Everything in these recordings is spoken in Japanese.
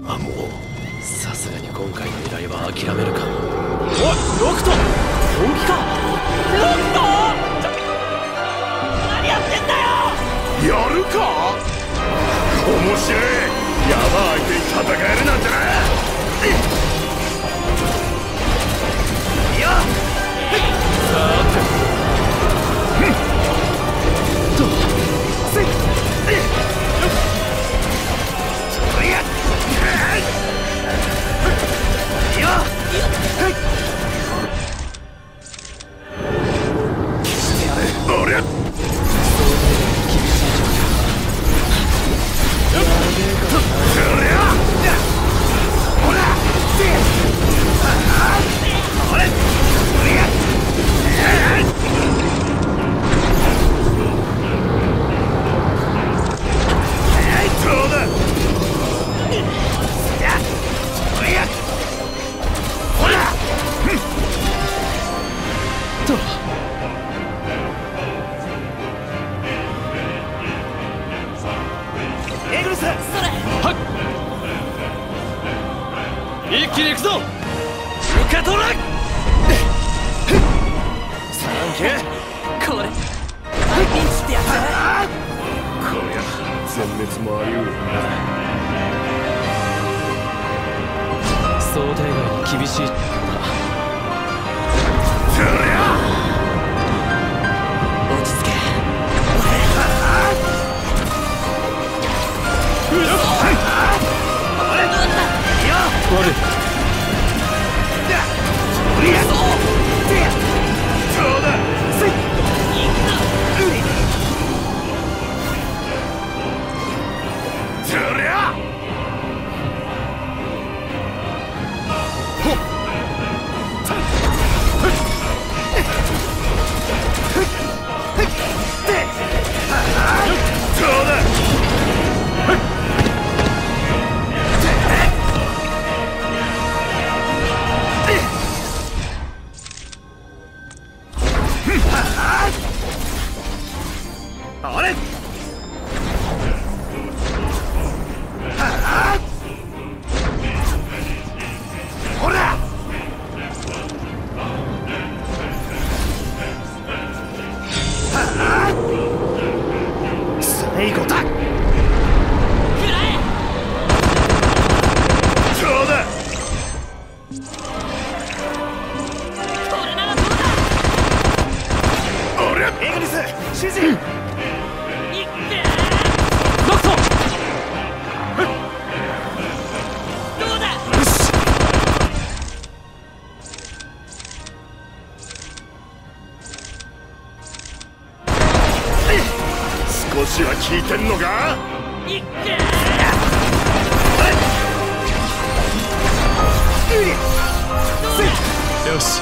あ、もうさすがに今回の依頼は諦めるか。 おい、ロクト、本気か。ロクト、何やってんだよ。 やるか。面白い。ヤバ相手に戦えるなんてな。 よっ、 さて一気に行くぞ。受け取れ。 サンキュー。これピンチってやつ。 こりゃ全滅もあり得るな。 想定外に厳しい。 そりゃ落ち着け。 悪い。 最後だ。そうだ。 これならどうだ。 俺エグニス指示。 ノクト。 どうだ。 少しは聞いてんのか。 よし。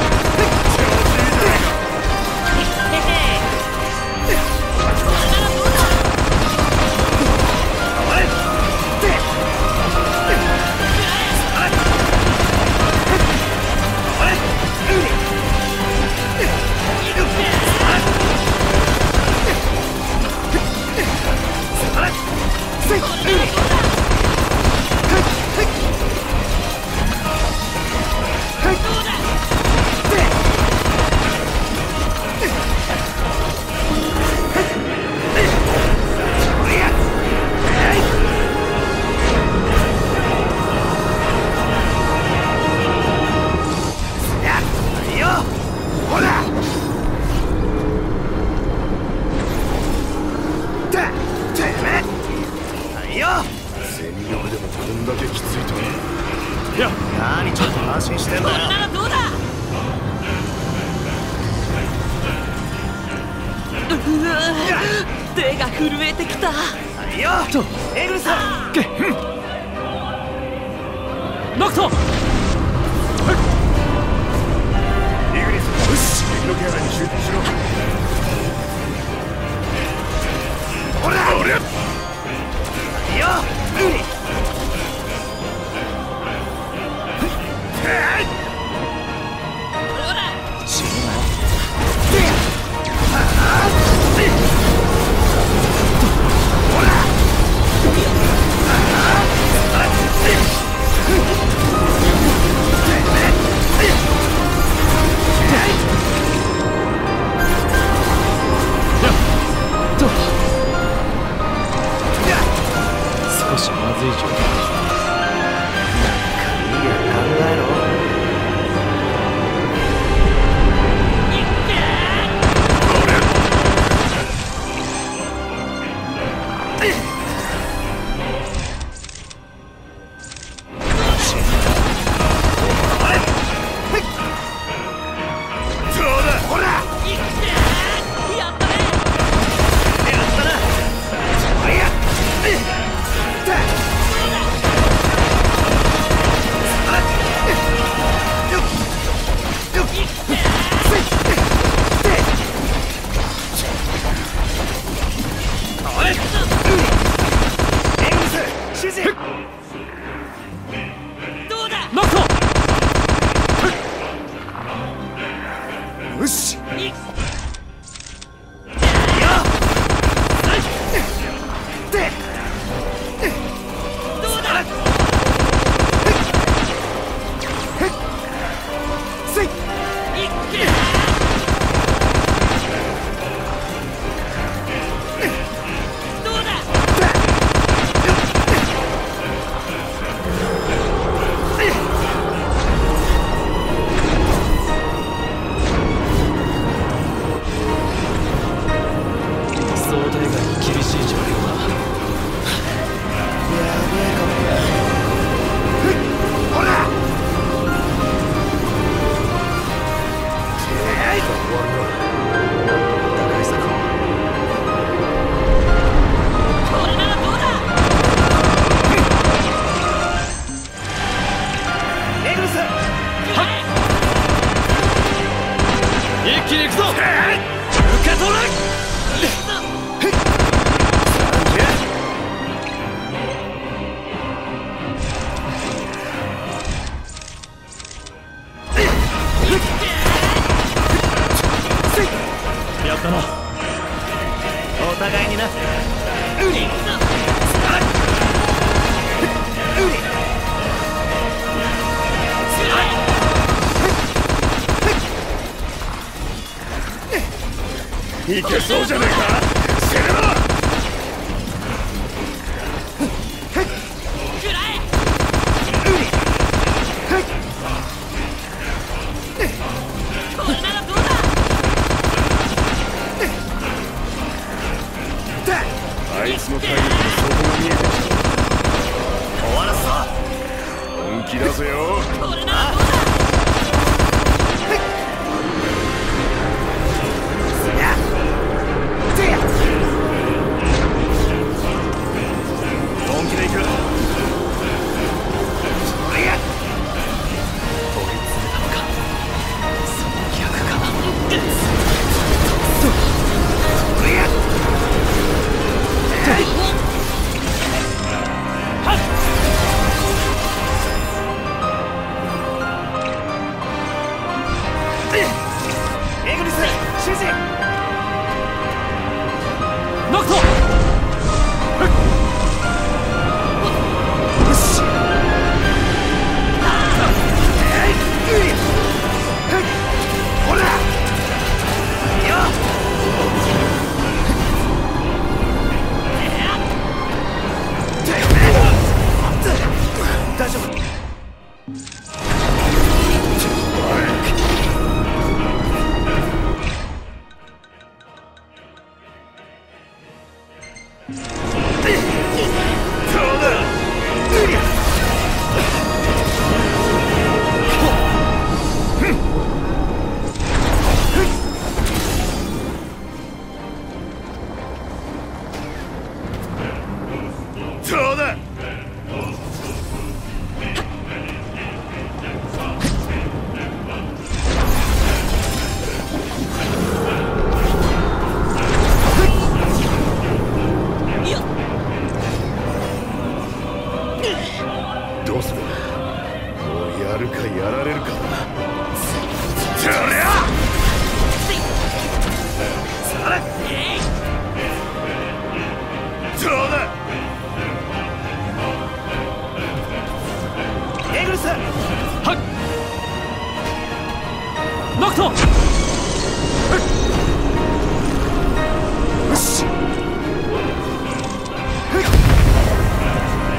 全力でもこんだけきついとは。 いや、 何ちょっと安心してんだよ。 ならどうだ。手が震えてきた。 いいよエグリス。 ノクト。 イグニス、よし敵のケアラに集中しろ。ほらいいよウリ。ほら少しまずい状況だ。 いいや考えろ。お互いにな。 いけそうじゃねえか。攻めろ。あいつの体力にそこが見えてきた。 終わらすぞ。 本気出せよ。 本気でいく。 追い詰めたのか。その逆か。 エグリス指示。 ノクト。 大丈夫。 そうだ。どうする。もうやるかやられるか。そりゃそうだ。 エグリス。 はっ。ノクト。 よし。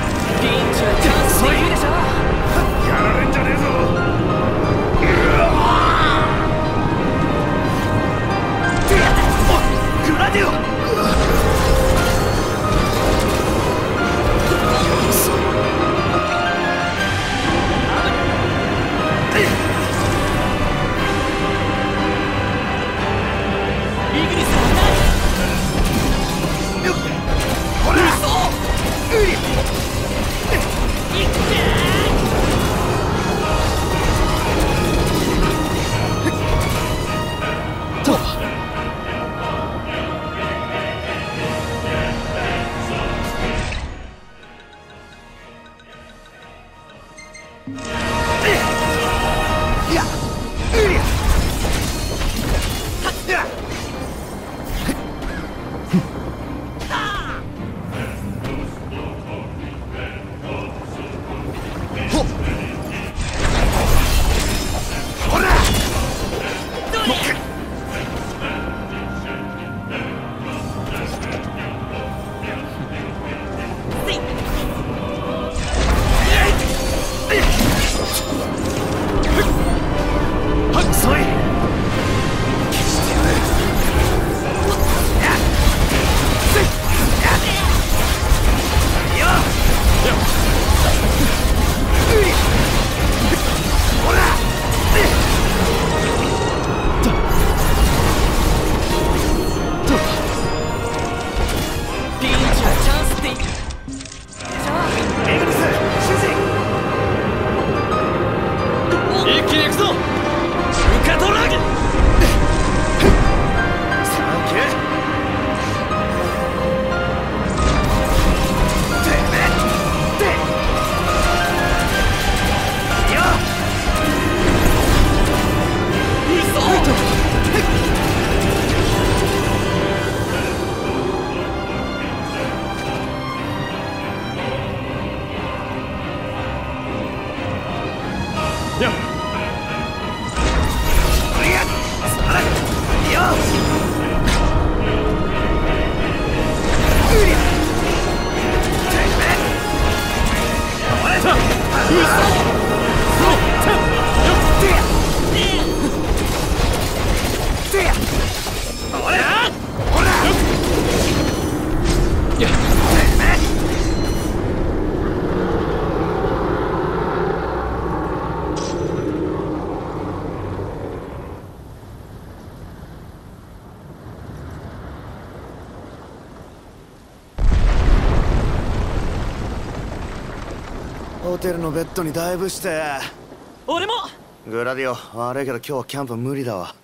ホテルのベッドにダイブして。 俺も。 グラディオ、悪いけど今日はキャンプ無理だわ。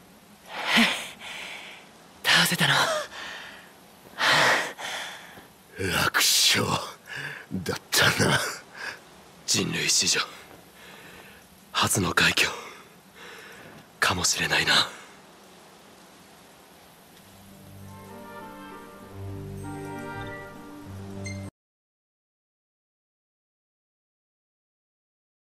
倒せたの。 楽勝だったな。 人類史上初の快挙かもしれないな。